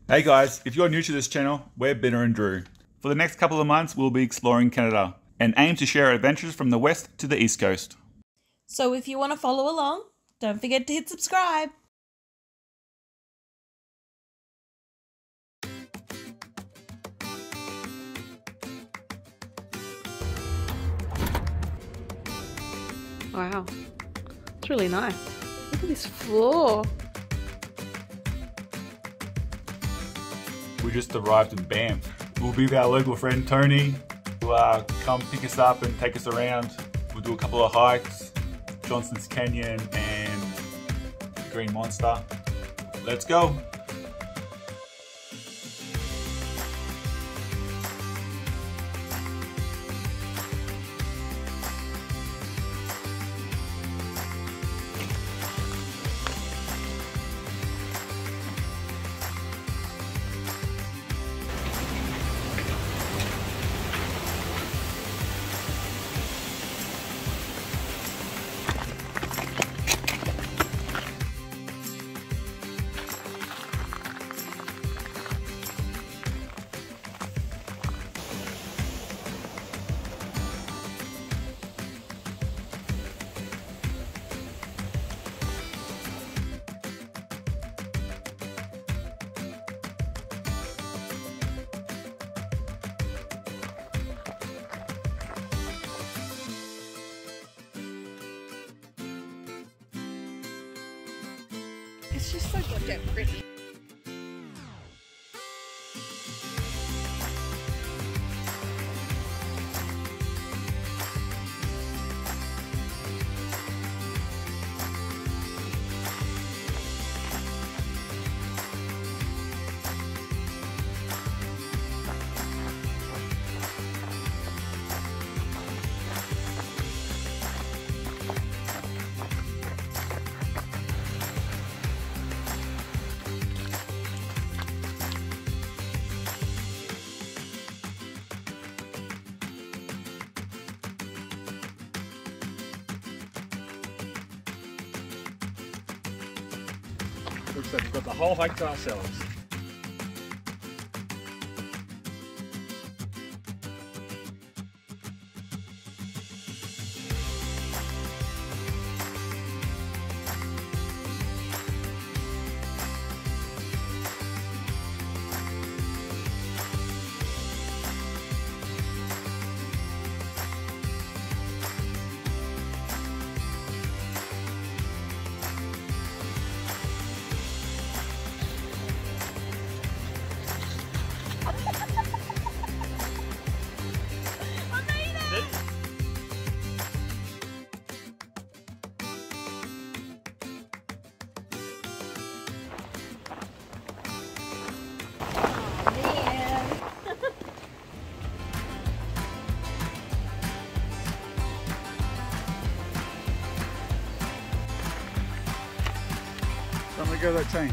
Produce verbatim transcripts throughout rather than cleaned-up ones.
Hey guys, if you're new to this channel, we're Binner and Drew. For the next couple of months, we'll be exploring Canada and aim to share our adventures from the west to the east coast. So if you want to follow along, don't forget to hit subscribe. Wow, it's really nice. Look at this floor. We just arrived in Banff. We'll be with our local friend Tony, who'll uh, come pick us up and take us around. We'll do a couple of hikes, Johnson's Canyon and the Green Monster. Let's go. It's just so goddamn pretty. Looks like we've got the whole hike to ourselves. I'm gonna go that tank.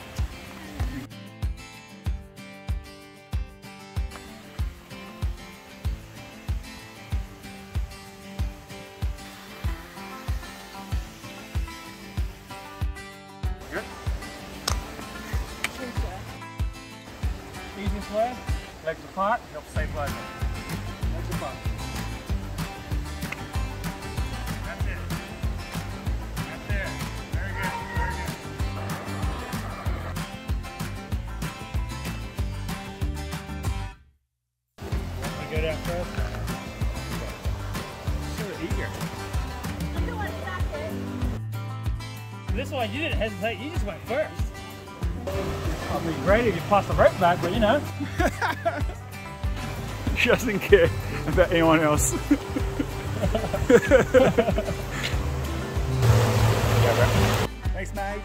Good. Easiest way, legs apart, help stay floating. Legs apart. That's it. That's it. Very good. Very good. Want to go down first? So eager. This one, you didn't hesitate, you just went first. I'd be great if you passed the rope back, but you know. She doesn't care about anyone else. Thanks, mate.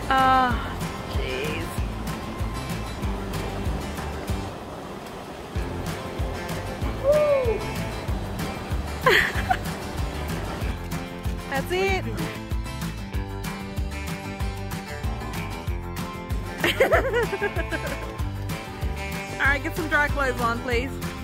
Ah, jeez. That's it. Alright, get some dry clothes on, please.